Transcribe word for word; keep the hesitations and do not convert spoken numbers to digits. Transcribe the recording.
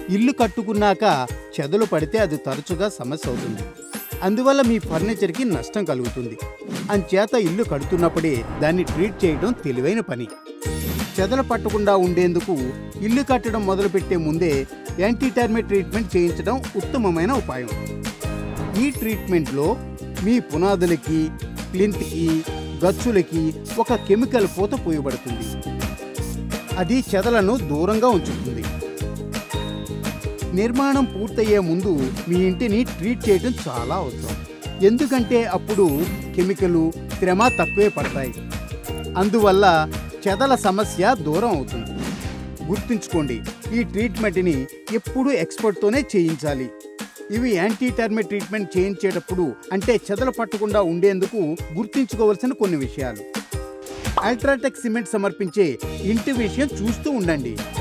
ఇల్లు కట్టుకున్నాక చెదలు పడితే అది తరచుగా సమస్య అవుతుంది. అందువల్ల మీ ఫర్నిచర్కి నష్టం కలుగుతుంది. అంచేత ఇల్లు కడుతున్నప్పుడే దాన్ని ట్రీట్ చేయడం తెలివైన పని. చెదలు పట్టకుండా ఉండేందుకు ఇల్లు కట్టడం మొదలుపెట్టే ముందే యాంటీ టర్మైట్ ట్రీట్మెంట్ చేయించడం ఉత్తమమైన ఉపాయం. ఈ ట్రీట్మెంట్లో మీ పునాదులకి, ప్లింత్కి, గచ్చులకి ఒక కెమికల్ పూత పూయబడుతుంది. అది చెదలను దూరంగా ఉంచుతుంది. నిర్మాణం పూర్తయ్యే ముందు మీ ఇంటిని ట్రీట్ చేయడం చాలా అవసరం. ఎందుకంటే అప్పుడు కెమికలు, శ్రమ తక్కువే పడతాయి. అందువల్ల చెదల సమస్య దూరం అవుతుంది. గుర్తుంచుకోండి, ఈ ట్రీట్మెంట్ని ఎప్పుడూ ఎక్స్పర్ట్తోనే చేయించాలి. ఇవి యాంటీ టర్మైట్ ట్రీట్మెంట్ చేయించేటప్పుడు అంటే చెదలు పట్టకుండా ఉండేందుకు గుర్తుంచుకోవాల్సిన కొన్ని విషయాలు. అల్ట్రాటెక్ సిమెంట్ సమర్పించే ఇంటి విషయం చూస్తూ ఉండండి.